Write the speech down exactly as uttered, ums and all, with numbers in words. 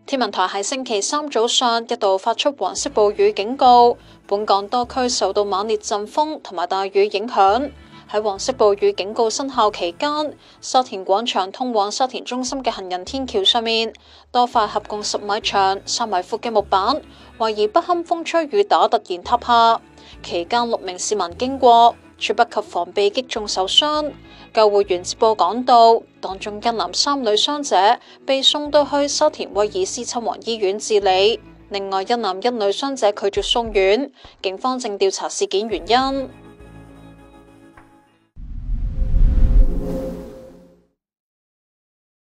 天文台喺星期三早上一度發出黃色暴雨警告，本港多區受到猛烈陣風同埋大雨影響。喺黃色暴雨警告生效期間，沙田廣場通往沙田中心嘅行人天橋上面，多塊合共十米長、三米闊嘅木板，懷疑不堪風吹雨打突然塌下。期間六名市民經過，猝不及防被擊中受傷。救護員接報趕到，當中一男三女傷者被送到去沙田威爾斯親王醫院治理，另外一男一女傷者拒絕送院，警方正調查事件原因。